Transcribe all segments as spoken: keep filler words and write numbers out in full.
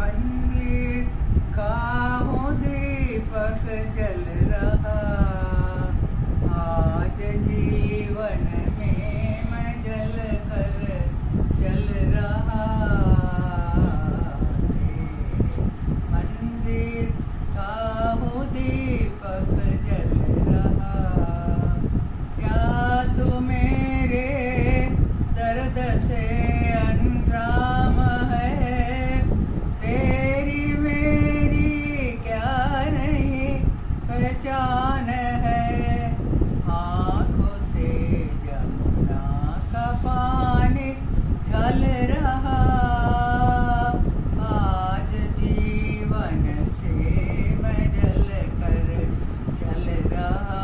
मंदिर का हूँ दीपक जल रहा, आज जीवन में मैं जल कर चल रहा। तेरे मंदिर का हूँ दीपक जल रहा, क्या तू मेरे दर्द से अंजाम है? तेरी मेरी क्या नहीं पहचान है? आँखों से जमुना का पानी ढल रहा, आज जीवन से मैं जल कर चल रहा।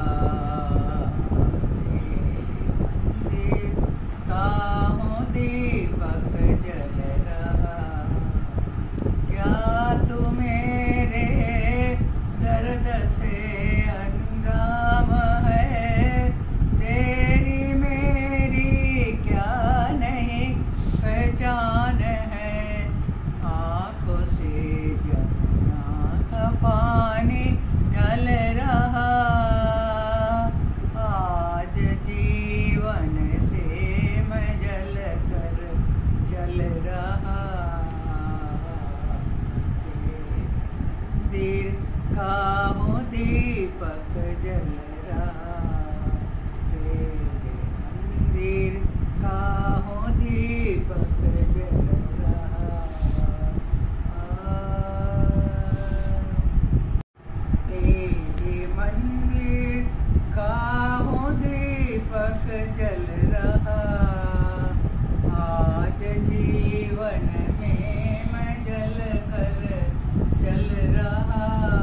तेरे मंदिर का हूँ दीपक जल रहा, क्या तू मेरे दर्द से अंजाम है? तेरी मेरी क्या नहीं पहचान है? आँखों से जमुना का पानी ढल रहा, आज जीवन से मैं जल कर चल रहा। तेरे मंदिर का हूँ दीपक जल रहा, तेरे मंदिर का हूँ दीपक जल रहा। तेरे मंदिर का हूँ दीपक जल रहा, आज जीवन में मैं जल कर चल रहा।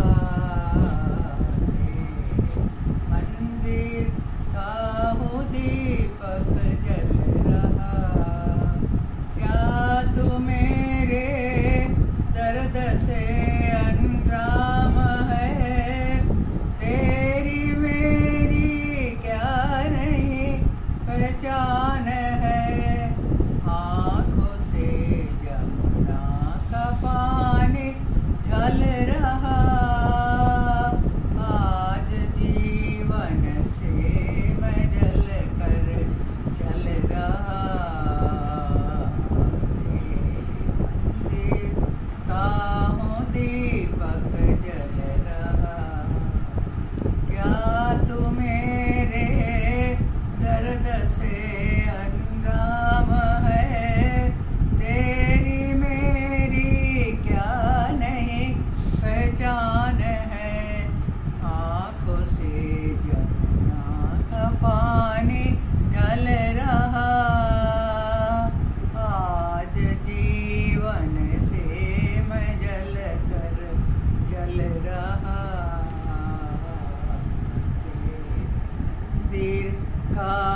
तेरे मंदिर का हूँ दीपक जल रहा, क्या तू मेरे दर्द से अंजाम है? तेरी मेरी क्या नहीं पहचान है? आँखों से जमुना का पानी ढल रहा, आज जीवन से मैं जल कर चल रहा। तेरे मंदिर का हूँ दीपक जल रहा, क्या तू मेरे दर्द से अंजाम है? तेरी मेरी क्या नहीं पहचान है? आँखों से जमुना का पानी ढल रहा, आज जीवन से मैं जल कर चल रहा। तेरे मंदिर का